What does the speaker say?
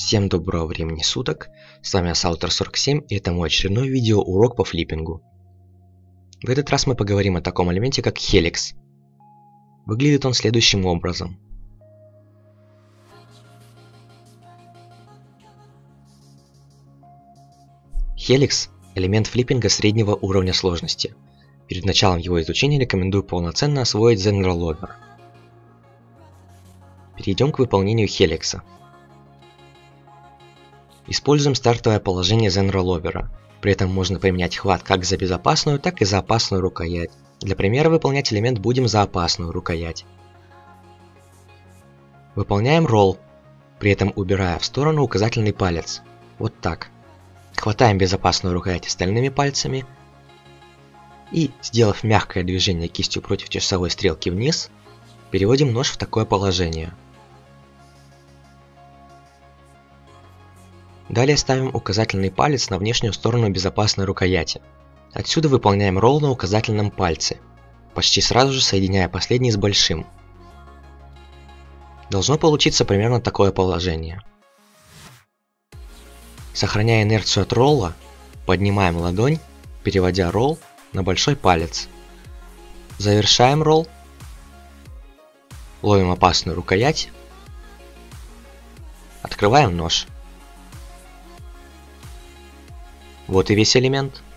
Всем доброго времени суток, с вами Assaulter47 и это мой очередной видеоурок по флиппингу. В этот раз мы поговорим о таком элементе как Helix. Выглядит он следующим образом. Helix – элемент флиппинга среднего уровня сложности. Перед началом его изучения рекомендую полноценно освоить Zen Rollover. Перейдем к выполнению Helix. Используем стартовое положение Zen Rollover. При этом можно применять хват как за безопасную, так и за опасную рукоять. Для примера выполнять элемент будем за опасную рукоять. Выполняем ролл, при этом убирая в сторону указательный палец. Вот так. Хватаем безопасную рукоять остальными пальцами. И, сделав мягкое движение кистью против часовой стрелки вниз, переводим нож в такое положение. Далее ставим указательный палец на внешнюю сторону безопасной рукояти. Отсюда выполняем ролл на указательном пальце, почти сразу же соединяя последний с большим. Должно получиться примерно такое положение. Сохраняя инерцию от ролла, поднимаем ладонь, переводя ролл на большой палец. Завершаем ролл. Ловим опасную рукоять. Открываем нож. Вот и весь элемент.